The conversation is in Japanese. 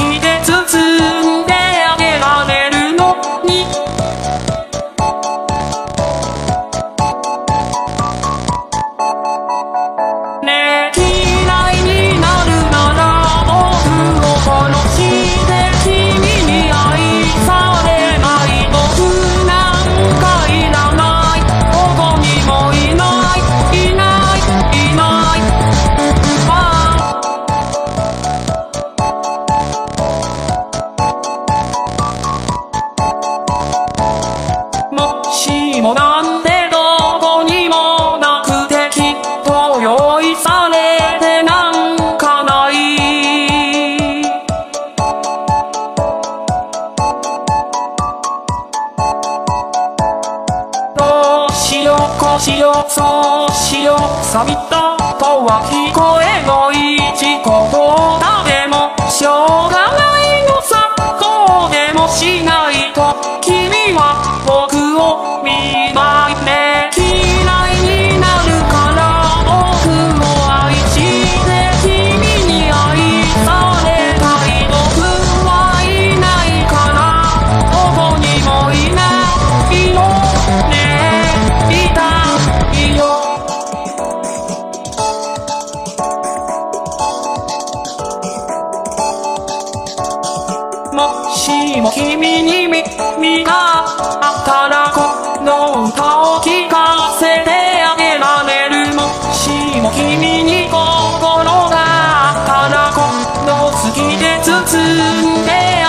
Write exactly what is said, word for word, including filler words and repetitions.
きで包んであげられるのにねえ嫌いになるなら僕を殺して君に愛されない僕なんかいらないここにもいないいないいないもしもなんてどこにもなくてきっと用意されてなんかないどうしようこうしようそうしよう錆びたとは聞こえのいい事故どうだでもしょうがないのさこうでもしないと君は僕を見ないね嫌いになるから僕を愛して君に愛されたい僕はいないからどこにもいないのねえいたいよもしも君に耳があったらこの歌を聴かせてあげられるもしも君に心があったらこの好きで包んで